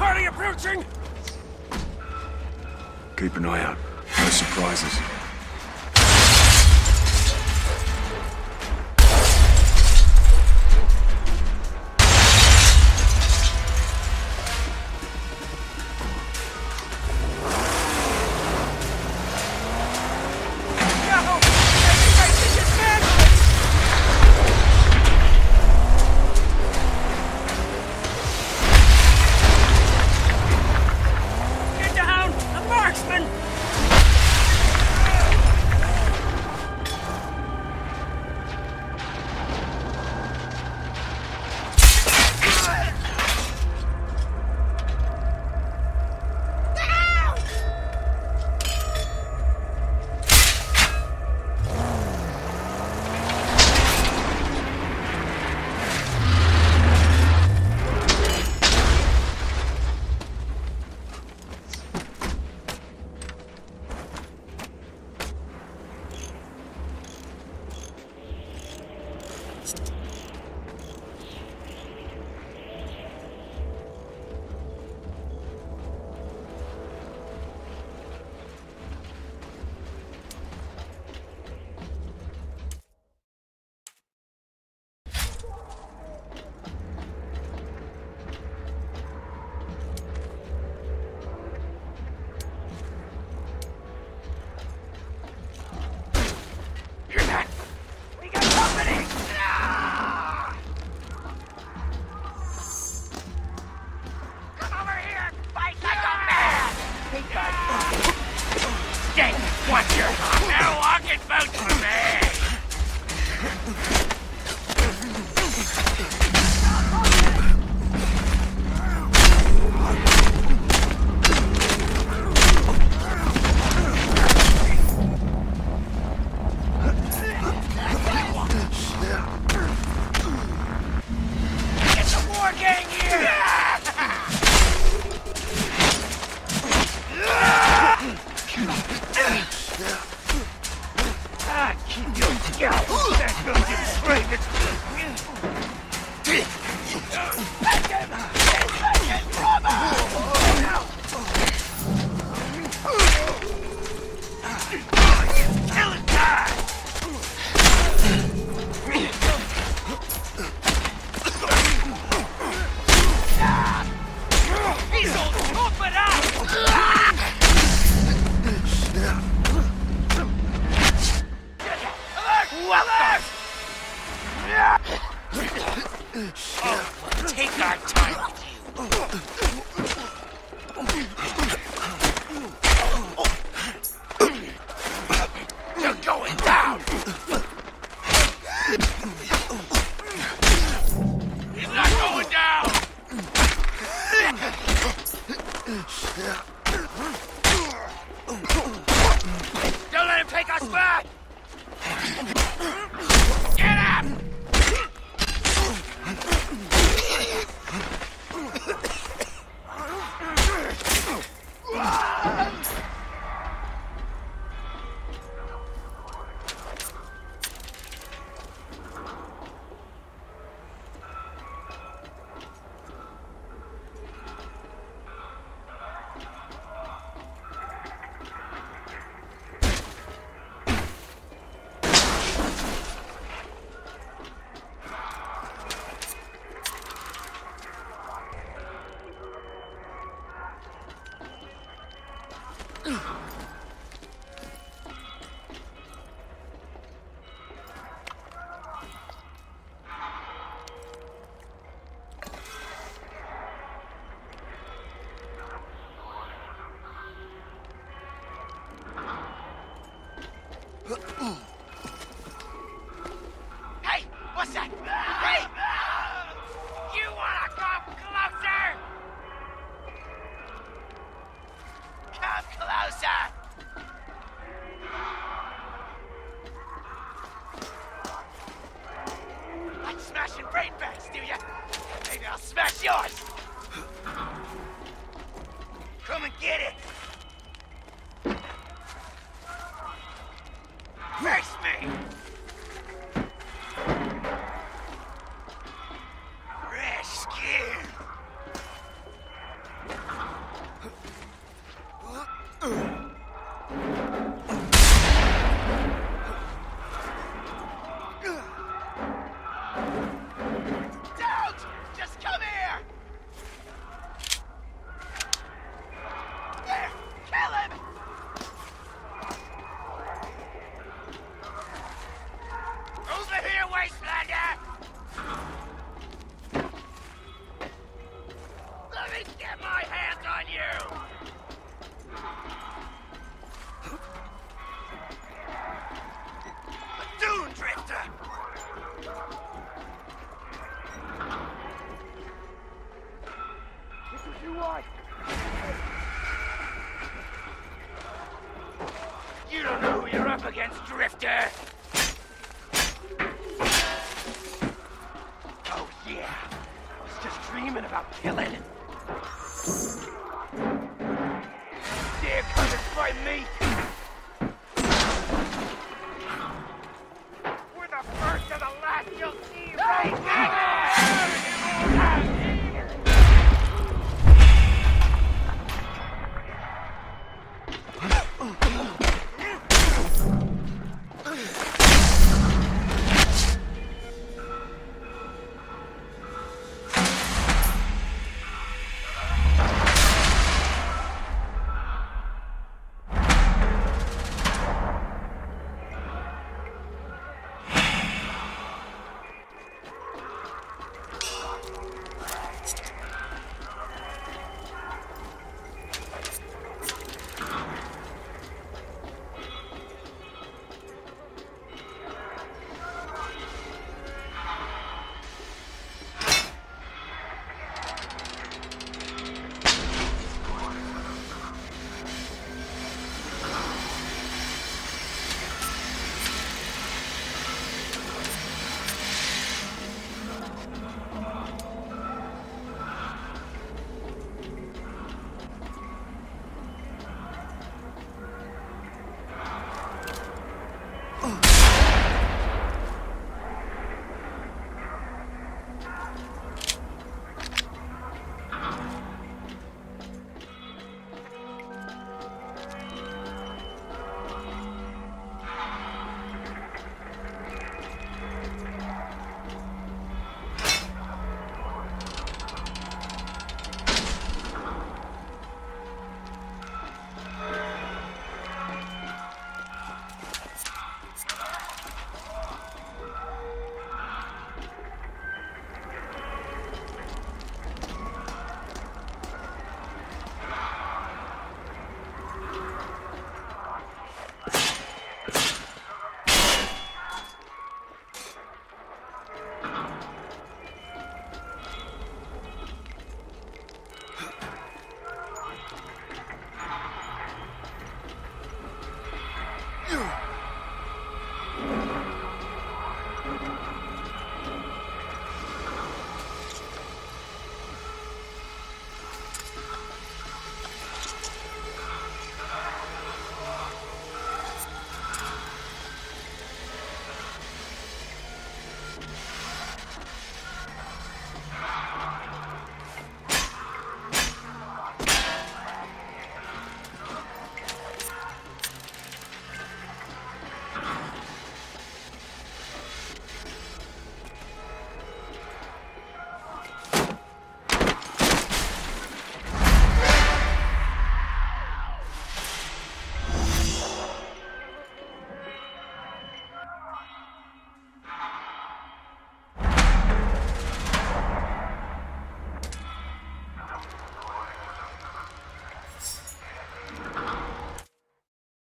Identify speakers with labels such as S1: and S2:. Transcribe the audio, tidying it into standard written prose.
S1: party approaching!
S2: Keep an eye out. No surprises.
S1: Take our time with you. You're going down. He's not going down. Don't let him take us back. Get up. Hey, what's that? Hey! You wanna come closer? Come closer! Like smashing brain bags, do ya? Maybe I'll smash yours! Come and get it! Face me! Fresh skin! Wastelander! Let me get my hands on you! A Dune Drifter! This is what you want! You don't know who you're up against, Drifter! Oh yeah, I was just dreaming about killing it. Dare come and fight me? We're the first and the last you'll see, right?